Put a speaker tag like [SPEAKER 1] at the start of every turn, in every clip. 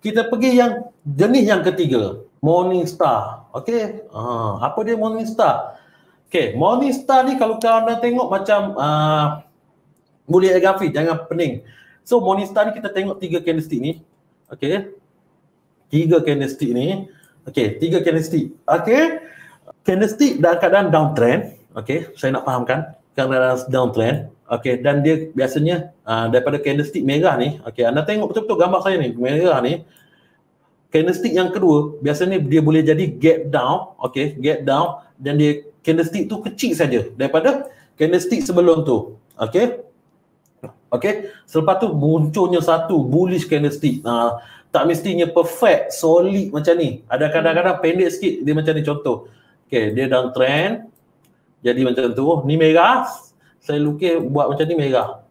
[SPEAKER 1] kita pergi yang jenis yang ketiga, Morningstar. Okey, apa dia Morningstar? Okey, Morningstar ni kalau kau anda tengok macam boleh grafik, jangan pening. So Morningstar ni kita tengok 3 candlestick ni. Okey. 3 candlestick ni. Okey, 3 candlestick. Okey. Candlestick dalam keadaan downtrend. Okey, saya nak fahamkan keadaan downtrend. Okey, dan dia biasanya daripada candlestick merah ni, okey, anda tengok betul-betul gambar saya ni, merah ni. Candlestick yang kedua, biasanya dia boleh jadi gap down, okey, gap down, dan dia candlestick tu kecil saja daripada candlestick sebelum tu. Okey. Okey, selepas tu munculnya satu bullish candlestick. Tak mestinya perfect, solid macam ni. Ada kadang-kadang pendek sikit, dia macam ni contoh. Okey, dia downtrend. Jadi macam tu. Ni merah. Saya lukis buat macam ni merah.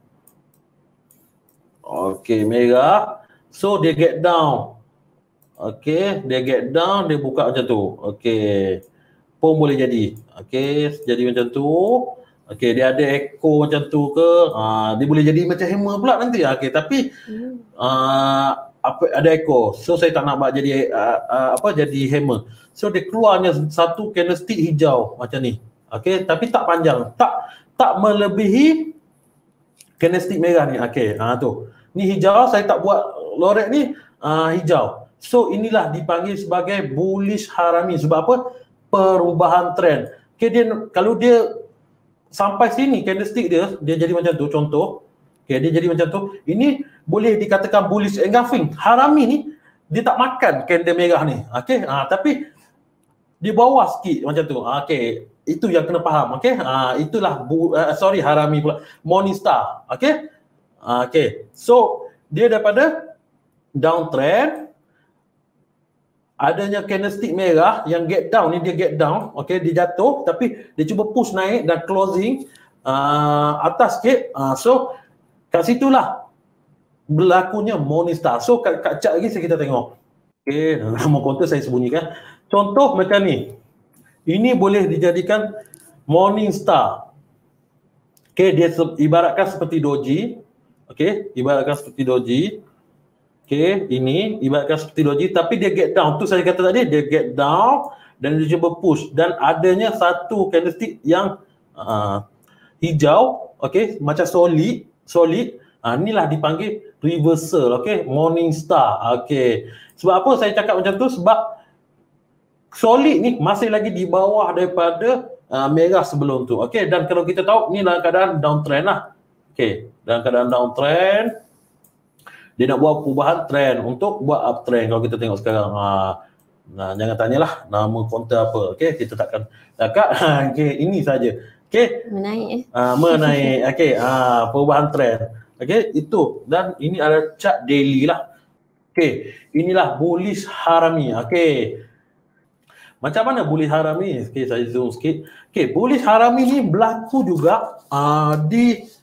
[SPEAKER 1] Okey, merah. So dia get down. Okey, dia get down, dia buka macam tu. Okey. Pun boleh jadi. Okey, jadi macam tu. Okey, dia ada echo macam tu ke? Dia boleh jadi macam hammer pula nanti. Okey, tapi ada echo. So saya tak nak buat jadi jadi hammer. So dia keluarnya satu candlestick hijau macam ni. Okey, tapi tak panjang. Tak melebihi candlestick merah ni. Okey, tu. Ni hijau, saya tak buat lorek ni hijau. So inilah dipanggil sebagai bullish harami. Sebab apa? Perubahan trend. Okey, kalau dia sampai sini candlestick dia jadi macam tu contoh. Okey, dia jadi macam tu. Ini boleh dikatakan bullish engulfing. Harami ni dia tak makan candle merah ni. Okey, tapi di bawah sikit macam tu. Okey, itu yang kena faham. Okey, itulah harami pula. Morningstar. Okey. Okey. So, dia daripada downtrend, adanya candlestick merah yang get down ni, dia get down, okey, dia jatuh tapi dia cuba push naik dan closing atas sikit. So kat situlah berlakunya Morningstar. So kat chart lagi kita tengok. Okey, nama counter saya sembunyikan. Contoh macam ni. Ini boleh dijadikan Morningstar. Okey, dia ibaratkan seperti doji. Okey, ibaratkan seperti doji. Okey, ini ibaratkan seperti doji tapi dia get down. Tu saya kata tadi, dia get down dan dia cuba push dan adanya satu candlestick yang hijau, okey, macam solid. Inilah dipanggil reversal, okey, Morningstar. Okey. Sebab apa saya cakap macam tu? Sebab solid ni masih lagi di bawah daripada merah sebelum tu. Okey, dan kalau kita tahu ni dalam keadaan downtrend lah. Okey, dalam keadaan downtrend dia nak buat perubahan trend untuk buat uptrend. Kalau kita tengok sekarang, jangan tanyalah nama counter apa. Okey, kita takkan cakap. Okey, ini saja. Okey, menaik. Okey, perubahan trend. Okey, itu. Dan ini adalah chart daily lah. Okey, inilah bullish harami. Okey, macam mana bullish harami? Okey, saya zoom sikit. Okey, bullish harami ni berlaku juga di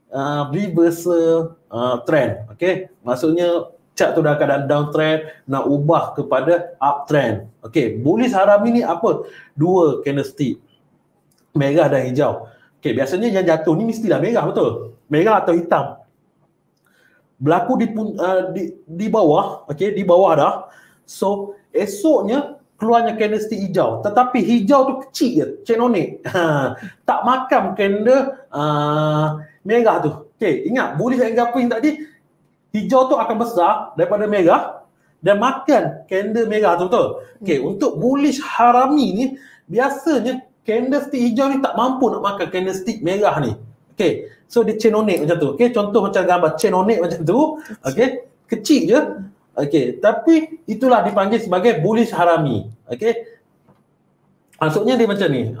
[SPEAKER 1] reversal trend. Okey, maksudnya chart tu dah keadaan downtrend nak ubah kepada uptrend. Okey, bullish harami ni apa? Dua candlestick, merah dan hijau. Okey, biasanya yang jatuh ni mestilah merah, betul? Merah atau hitam. Berlaku di bawah, okey, di bawah dah. So, esoknya keluarnya candlestick hijau, tetapi hijau tu kecil je, cenonik. Tak makan candle merah tu. Okey, ingat bullish engulfing tadi, hijau tu akan besar daripada merah dan makan candle merah tu, betul? Okey, untuk bullish harami ni biasanya candlestick hijau ni tak mampu nak makan candlestick merah ni. Okey, so dia cenonik macam tu. Okey, contoh macam gambar cenonik macam tu. Okey, kecil je. Okey, tapi itulah dipanggil sebagai bullish harami. Okey, maksudnya dia macam ni.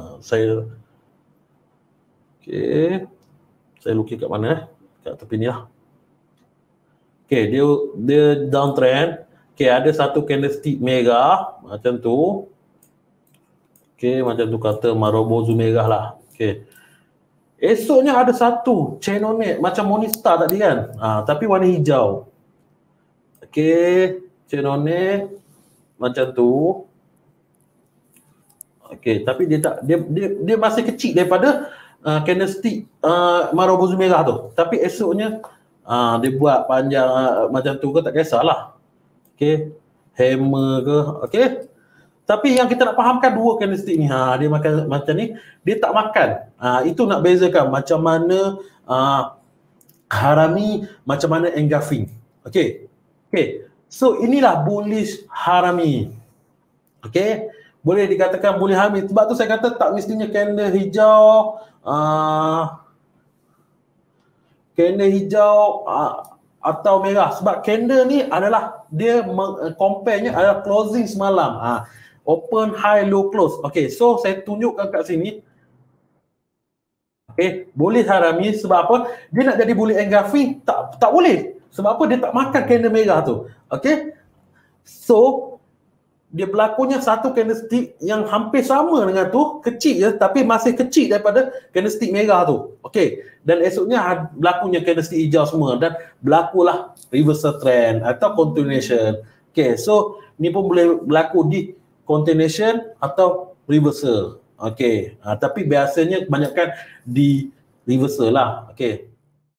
[SPEAKER 1] Okey, saya lukis kat mana? Kat tepi ni lah. Okey, dia downtrend. Okey, ada satu candlestick merah macam tu. Okey, macam tu kata Marubozu merah lah. Okey. Esoknya ada satu cenonik macam Morningstar tadi kan. Tapi warna hijau. Okey, cenonik macam tu. Okey, tapi dia masih kecil daripada candlestick Marubozu merah tu. Tapi esoknya dia buat panjang macam tu ke tak kisahlah. okey, hammer ke, okey. Tapi yang kita nak fahamkan dua candlestick ni, dia makan macam ni, dia tak makan. Itu nak bezakan macam mana harami, macam mana engulfing. Okey. Okey. So inilah bullish harami. Okey. Boleh dikatakan bullish harami. Sebab tu saya kata tak mestinya candle hijau atau merah, sebab candle ni adalah dia compare-nya adalah closing semalam. Open, high, low, close. Okey, so saya tunjukkan kat sini. Okey, boleh harami sebab apa? Dia nak jadi bullish engulfing tak boleh. Sebab apa? Dia tak makan candle merah tu. Okey. So dia berlakunya satu candlestick yang hampir sama dengan tu, kecil je tapi masih kecil daripada candlestick merah tu. Okey. Dan esoknya berlakunya candlestick hijau semua dan berlakulah reversal trend atau continuation. Okey, so ni pun boleh berlaku di continuation atau reversal. Okey. Tapi biasanya kebanyakan di reversal lah. Okey.